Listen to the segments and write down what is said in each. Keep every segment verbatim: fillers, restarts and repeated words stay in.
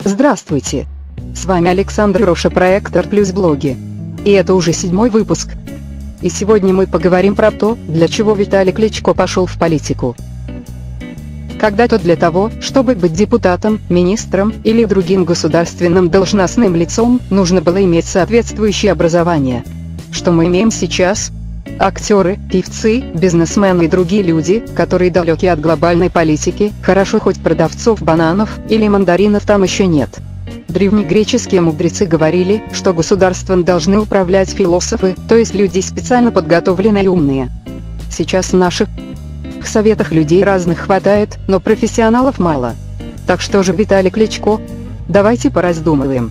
Здравствуйте! С вами Александр Роша, проект Art Plus блоги. И это уже седьмой выпуск. И сегодня мы поговорим про то, для чего Виталий Кличко пошел в политику. Когда-то для того, чтобы быть депутатом, министром или другим государственным должностным лицом, нужно было иметь соответствующее образование. Что мы имеем сейчас? Актеры, певцы, бизнесмены и другие люди, которые далеки от глобальной политики, хорошо хоть продавцов бананов или мандаринов там еще нет. Древнегреческие мудрецы говорили, что государством должны управлять философы, то есть люди специально подготовленные и умные. Сейчас в наших советах людей разных хватает, но профессионалов мало. Так что же Виталий Кличко? Давайте пораздумываем.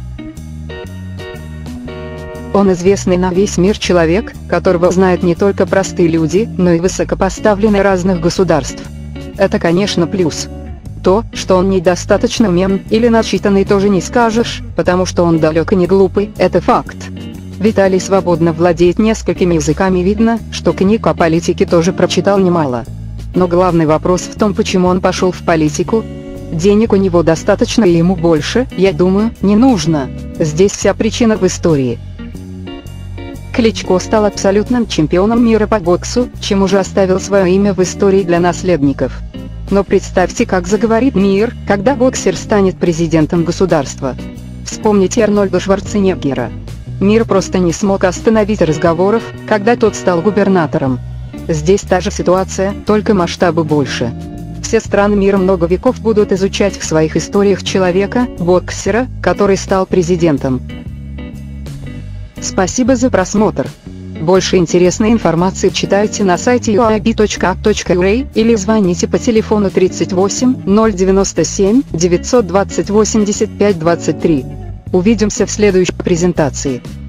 Он известный на весь мир человек, которого знают не только простые люди, но и высокопоставленные разных государств. Это, конечно, плюс. То, что он недостаточно умен или начитанный, тоже не скажешь, потому что он далеко не глупый, это факт. Виталий свободно владеет несколькими языками, видно, что книг о политике тоже прочитал немало. Но главный вопрос в том, почему он пошел в политику. Денег у него достаточно и ему больше, я думаю, не нужно. Здесь вся причина в истории. Кличко стал абсолютным чемпионом мира по боксу, чем уже оставил свое имя в истории для наследников. Но представьте, как заговорит мир, когда боксер станет президентом государства. Вспомните Арнольда Шварценеггера. Мир просто не смог остановить разговоров, когда тот стал губернатором. Здесь та же ситуация, только масштабы больше. Все страны мира много веков будут изучать в своих историях человека, боксера, который стал президентом. Спасибо за просмотр. Больше интересной информации читайте на сайте ю эй би точка ак точка ю а или звоните по телефону тридцать восемь ноль девяносто семь девятьсот двадцать восемьдесят пять двадцать три. Увидимся в следующей презентации.